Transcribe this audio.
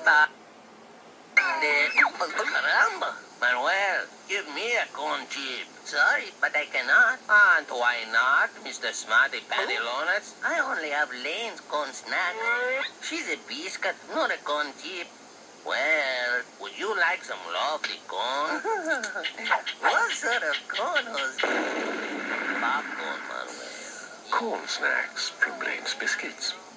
pasta. Caramba, Manuel, give me a corn chip. Sorry, but I cannot. And why not, Mr. Smarty Pantalones? I only have Lane's corn snack. She's a biscuit, not a corn chip. Well, would you like some lovely corn? What sort of corn was that? Popcorn, Manuel. Corn snacks from Lane's Biscuits.